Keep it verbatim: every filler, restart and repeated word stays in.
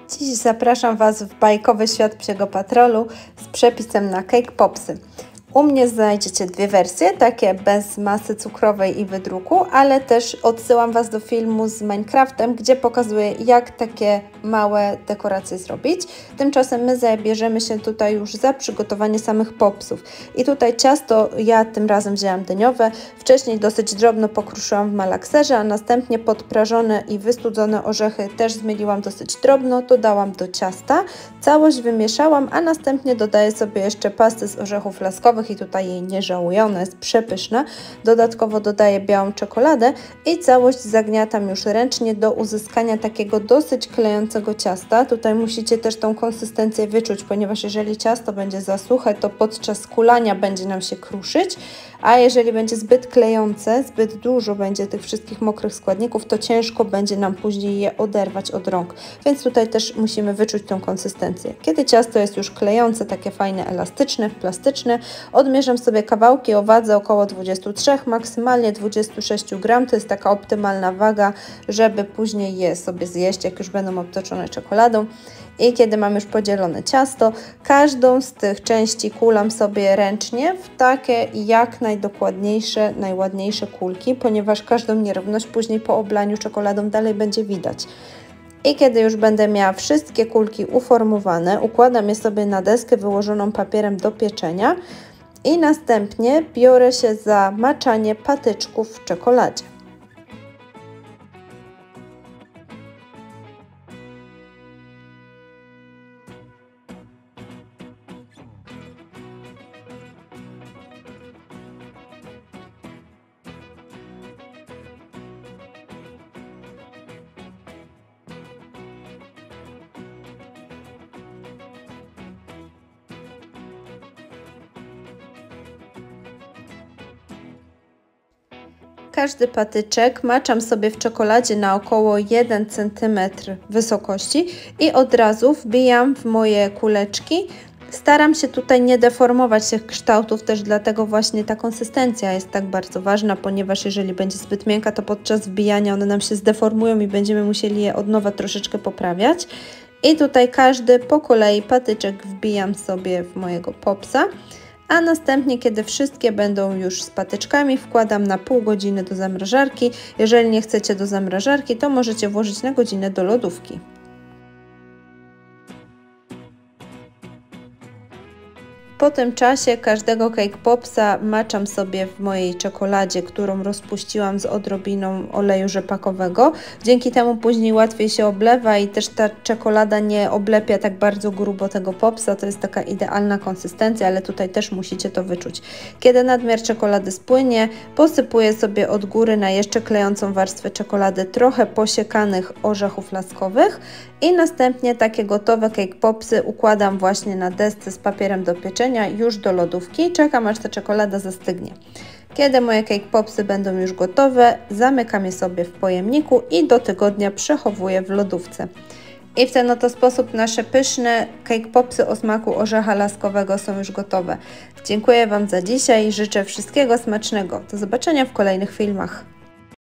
Dziś zapraszam Was w bajkowy świat Psiego Patrolu z przepisem na cake popsy. U mnie znajdziecie dwie wersje, takie bez masy cukrowej i wydruku, ale też odsyłam Was do filmu z Minecraftem, gdzie pokazuję, jak takie małe dekoracje zrobić. Tymczasem my zabierzemy się tutaj już za przygotowanie samych popsów. I tutaj ciasto ja tym razem wzięłam dyniowe, wcześniej dosyć drobno pokruszyłam w malakserze, a następnie podprażone i wystudzone orzechy też zmieliłam dosyć drobno, dodałam do ciasta, całość wymieszałam, a następnie dodaję sobie jeszcze pastę z orzechów laskowych i tutaj jej nie żałuję, ona jest przepyszna. Dodatkowo dodaję białą czekoladę i całość zagniatam już ręcznie do uzyskania takiego dosyć klejącego ciasta. Tutaj musicie też tą konsystencję wyczuć, ponieważ jeżeli ciasto będzie za suche, to podczas kulania będzie nam się kruszyć, a jeżeli będzie zbyt klejące, zbyt dużo będzie tych wszystkich mokrych składników, to ciężko będzie nam później je oderwać od rąk. Więc tutaj też musimy wyczuć tą konsystencję. Kiedy ciasto jest już klejące, takie fajne, elastyczne, plastyczne, odmierzam sobie kawałki o wadze około dwudziestu trzech, maksymalnie dwudziestu sześciu gramów. To jest taka optymalna waga, żeby później je sobie zjeść, jak już będą obtoczone czekoladą. I kiedy mam już podzielone ciasto, każdą z tych części kulam sobie ręcznie w takie jak najdokładniejsze, najładniejsze kulki, ponieważ każdą nierówność później po oblaniu czekoladą dalej będzie widać. I kiedy już będę miała wszystkie kulki uformowane, układam je sobie na deskę wyłożoną papierem do pieczenia i następnie biorę się za maczanie patyczków w czekoladzie. Każdy patyczek maczam sobie w czekoladzie na około jeden centymetr wysokości i od razu wbijam w moje kuleczki. Staram się tutaj nie deformować tych kształtów, też dlatego właśnie ta konsystencja jest tak bardzo ważna, ponieważ jeżeli będzie zbyt miękka, to podczas wbijania one nam się zdeformują i będziemy musieli je od nowa troszeczkę poprawiać. I tutaj każdy po kolei patyczek wbijam sobie w mojego popsa. A następnie, kiedy wszystkie będą już z patyczkami, wkładam na pół godziny do zamrażarki. Jeżeli nie chcecie do zamrażarki, to możecie włożyć na godzinę do lodówki. Po tym czasie każdego cake popsa maczam sobie w mojej czekoladzie, którą rozpuściłam z odrobiną oleju rzepakowego. Dzięki temu później łatwiej się oblewa i też ta czekolada nie oblepia tak bardzo grubo tego popsa. To jest taka idealna konsystencja, ale tutaj też musicie to wyczuć. Kiedy nadmiar czekolady spłynie, posypuję sobie od góry na jeszcze klejącą warstwę czekolady trochę posiekanych orzechów laskowych i następnie takie gotowe cake popsy układam właśnie na desce z papierem do pieczenia już do lodówki. Czekam, aż ta czekolada zastygnie. Kiedy moje cake popsy będą już gotowe, zamykam je sobie w pojemniku i do tygodnia przechowuję w lodówce. I w ten oto sposób nasze pyszne cake popsy o smaku orzecha laskowego są już gotowe. Dziękuję Wam za dzisiaj i życzę wszystkiego smacznego. Do zobaczenia w kolejnych filmach.